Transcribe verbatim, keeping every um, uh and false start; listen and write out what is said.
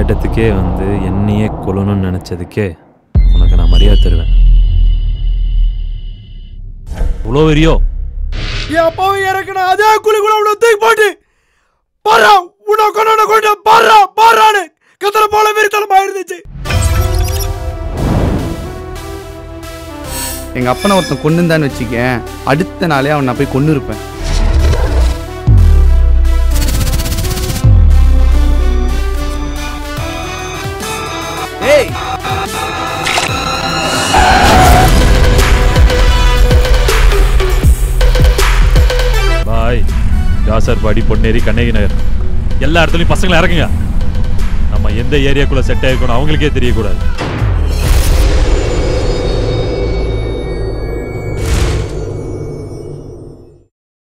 இடத்துக்கே வந்து என்னையே கொல்லணும்னு நினைச்சதுக்கே உனக்கு நான் மரியாதை தருவேன். இவ்வளோ வெறியோ? என் அப்பாவை இறக்குன அதே குழிக்குள்ள உன்னை தூக்கி போட்டு பாரா உன்னை கொண்டு கொண்டு பாரா பாரான்னு கத்தல போல வெறித்தனமா இருந்துச்சு. எங்க அப்பனை ஒருத்தன் கொண்டு இருந்தான்னு வச்சுக்கேன், அடுத்த நாளே அவன் நான் போய் கொண்டு இருப்பேன். ஏய் பாய் தாசர்பாடி, பொன்னேரி, கண்ணகி நகர் எல்லா இடத்துலையும் பசங்களை இறக்குங்க. நம்ம எந்த ஏரியாக்குள்ள செட் ஆயிருக்கணும் அவங்களுக்கே தெரியக்கூடாது.